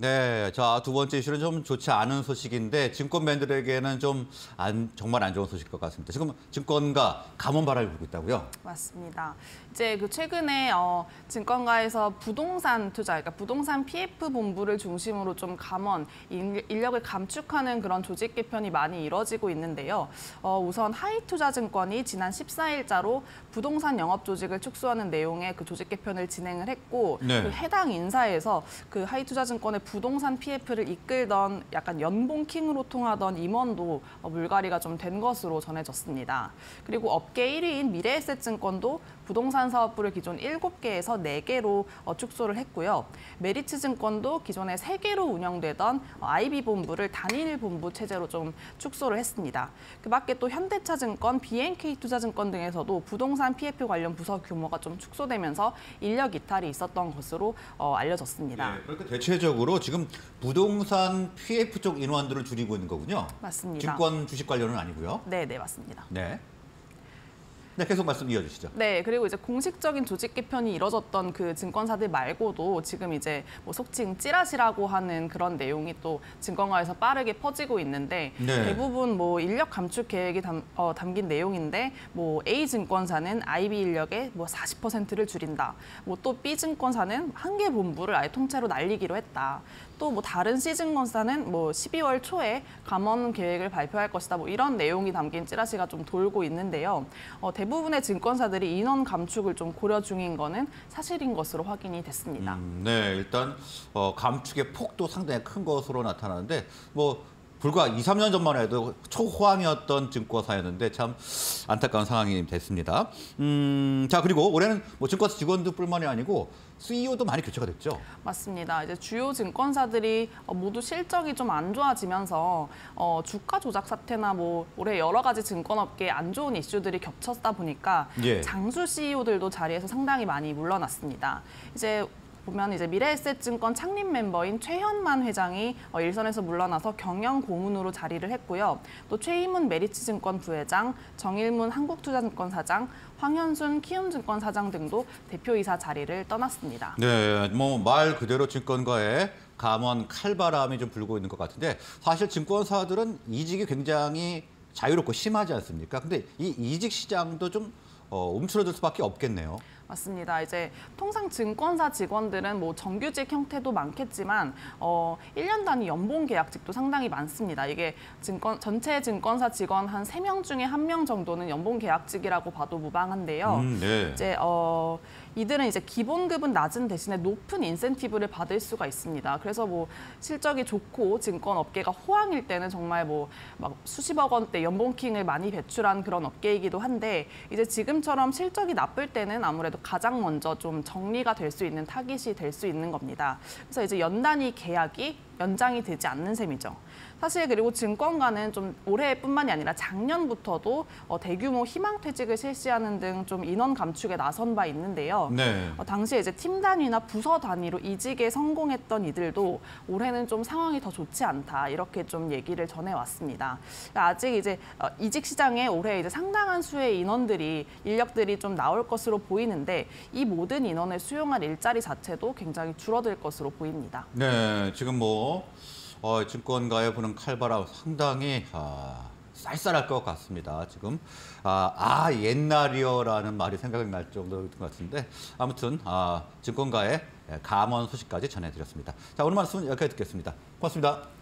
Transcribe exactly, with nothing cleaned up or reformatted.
네, 자, 두 번째 이슈는 좀 좋지 않은 소식인데 증권맨들에게는 좀 안, 정말 안 좋은 소식일 것 같습니다. 지금 증권가 감원바람이 불고 있다고요? 맞습니다. 이제 그 최근에 어, 증권가에서 부동산 투자, 그러니까 부동산 피에프 본부를 중심으로 좀 감원, 인력을 감축하는 그런 조직 개편이 많이 이뤄지고 있는데요. 어, 우선 하이투자증권이 지난 십사 일자로 부동산 영업 조직을 축소하는 내용의 그 조직 개편을 진행을 했고, 네. 그 해당 인사에서 그 하이투자증권의 부동산 피에프를 이끌던 약간 연봉킹으로 통하던 임원도 어, 물갈이가 좀 된 것으로 전해졌습니다. 그리고 업계 일 위인 미래에셋증권도 부동산 사업부를 기존 일곱 개에서 네 개로 어, 축소를 했고요. 메리츠증권도 기존에 세 개로 운영되던 어, 아이비 본부를 단일 본부 체제로 좀 축소를 했습니다. 그 밖에 또 현대차증권, 비엔케이투자증권 등에서도 부동산 피에프 관련 부서 규모가 좀 축소되면서 인력 이탈이 있었던 것으로 어, 알려졌습니다. 네, 그러니까 대체적으로 지금 부동산 피에프 쪽 인원들을 줄이고 있는 거군요. 맞습니다. 증권 주식 관련은 아니고요. 네, 네, 맞습니다. 네. 네, 계속 말씀 이어주시죠. 네, 그리고 이제 공식적인 조직 개편이 이뤄졌던 그 증권사들 말고도 지금 이제 뭐 속칭 찌라시라고 하는 그런 내용이 또 증권가에서 빠르게 퍼지고 있는데 네. 대부분 뭐 인력 감축 계획이 담, 어, 담긴 내용인데 뭐 A증권사는 아이비 인력의 뭐 사십 퍼센트를 줄인다. 뭐 또 B증권사는 한 개 본부를 아예 통째로 날리기로 했다. 또 뭐 다른 C증권사는 뭐 십이월 초에 감원 계획을 발표할 것이다. 뭐 이런 내용이 담긴 찌라시가 좀 돌고 있는데요. 어, 대부분의 증권사들이 인원 감축을 좀 고려 중인 거는 사실인 것으로 확인이 됐습니다. 음, 네, 일단 어, 감축의 폭도 상당히 큰 것으로 나타나는데 뭐 불과 이, 삼 년 전만 해도 초호황이었던 증권사였는데 참 안타까운 상황이 됐습니다. 음, 자, 그리고 올해는 뭐 증권사 직원들뿐만이 아니고 씨이오도 많이 교체가 됐죠. 맞습니다. 이제 주요 증권사들이 모두 실적이 좀 안 좋아지면서 어, 주가 조작 사태나 뭐 올해 여러 가지 증권업계에 안 좋은 이슈들이 겹쳤다 보니까 예. 장수 씨이오들도 자리에서 상당히 많이 물러났습니다. 이제 보면 이제 미래에셋증권 창립 멤버인 최현만 회장이 일선에서 물러나서 경영 고문으로 자리를 했고요. 또 최희문 메리츠증권 부회장, 정일문 한국투자증권 사장, 황현순 키움증권 사장 등도 대표이사 자리를 떠났습니다. 네, 뭐 말 그대로 증권가에 감원 칼바람이 좀 불고 있는 것 같은데 사실 증권사들은 이직이 굉장히 자유롭고 심하지 않습니까? 근데 이 이직 시장도 좀 어, 움츠러들 수밖에 없겠네요. 맞습니다. 이제 통상 증권사 직원들은 뭐 정규직 형태도 많겠지만 어, 일 년 단위 연봉 계약직도 상당히 많습니다. 이게 증권 전체 증권사 직원 한 세 명 중에 한 명 정도는 연봉 계약직이라고 봐도 무방한데요. 음, 네. 이제 어, 이들은 이제 기본급은 낮은 대신에 높은 인센티브를 받을 수가 있습니다. 그래서 뭐 실적이 좋고 증권 업계가 호황일 때는 정말 뭐 막 수십억 원대 연봉킹을 많이 배출한 그런 업계이기도 한데 이제 지금처럼 실적이 나쁠 때는 아무래도 가장 먼저 좀 정리가 될 수 있는 타깃이 될 수 있는 겁니다. 그래서 이제 연단위 계약이 연장이 되지 않는 셈이죠. 사실 그리고 증권가는 좀 올해뿐만이 아니라 작년부터도 어, 대규모 희망퇴직을 실시하는 등 좀 인원 감축에 나선 바 있는데요. 네. 어, 당시에 이제 팀 단위나 부서 단위로 이직에 성공했던 이들도 올해는 좀 상황이 더 좋지 않다 이렇게 좀 얘기를 전해왔습니다. 그러니까 아직 이제 어, 이직 시장에 올해 이제 상당한 수의 인원들이 인력들이 좀 나올 것으로 보이는데 이 모든 인원을 수용할 일자리 자체도 굉장히 줄어들 것으로 보입니다. 네, 지금 뭐 어, 증권가에 부는 칼바람 상당히 아, 쌀쌀할 것 같습니다. 지금 아, 아 옛날이요라는 말이 생각이 날 정도인 것 같은데 아무튼 아, 증권가의 감원 소식까지 전해드렸습니다. 자, 오늘 말씀은 여기까지 듣겠습니다. 고맙습니다.